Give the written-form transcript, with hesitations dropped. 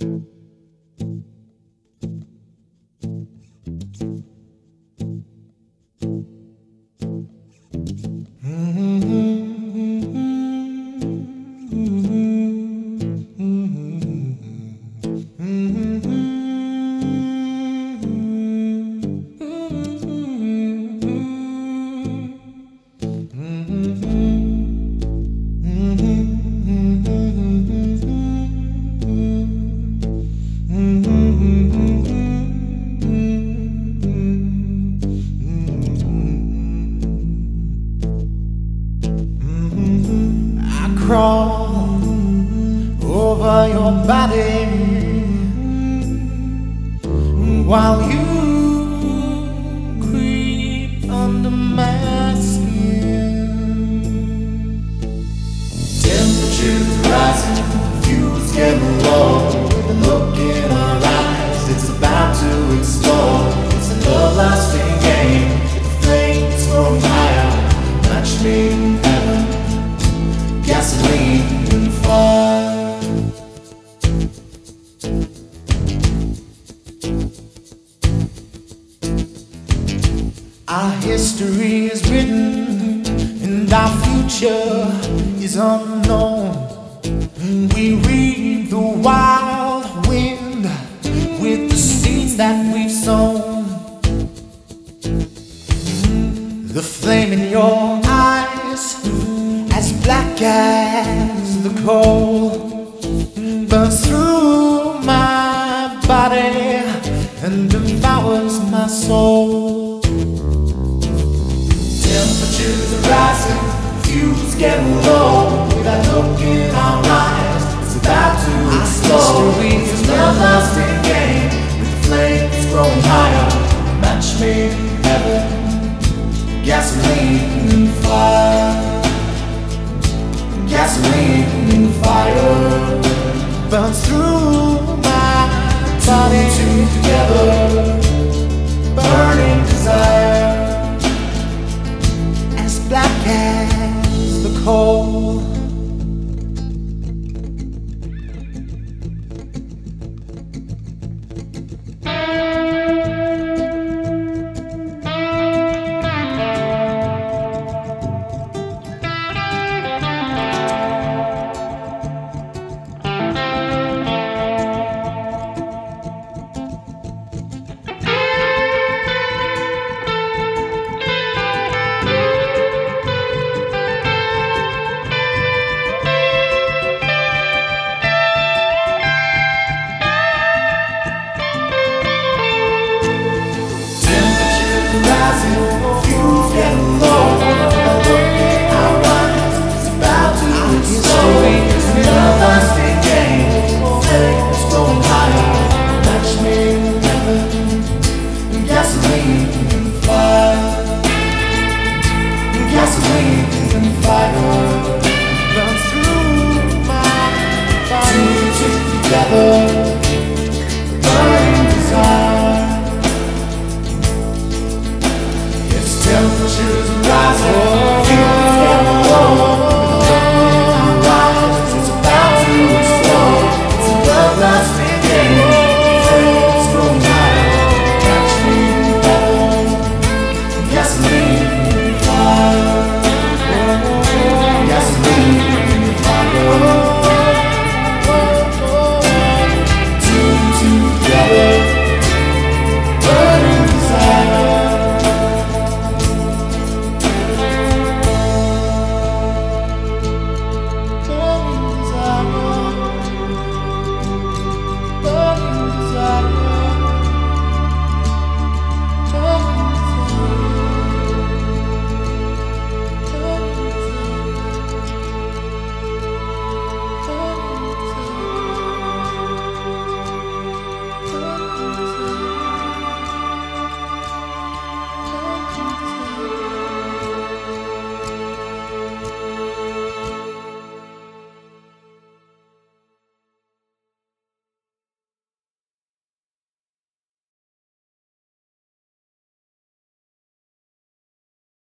Crawl over your body while you creep under my skin. Temperatures rising, fuels getting low. With a look in our eyes, it's about to explode. It's a love-lasting game. The flames growing higher, match me in heaven. Gasoline and fire. Our history is written and our future is unknown. We reap the wild wind with the seeds that we've sown. The flame in your eyes, as black as the coal, burns through my body and devours my soul. Temperatures are rising, fuels getting low. With that look in our eyes, it's about to explode. It's a love-lasting game, with the flames growing higher. Match made in heaven, gasoline and fire.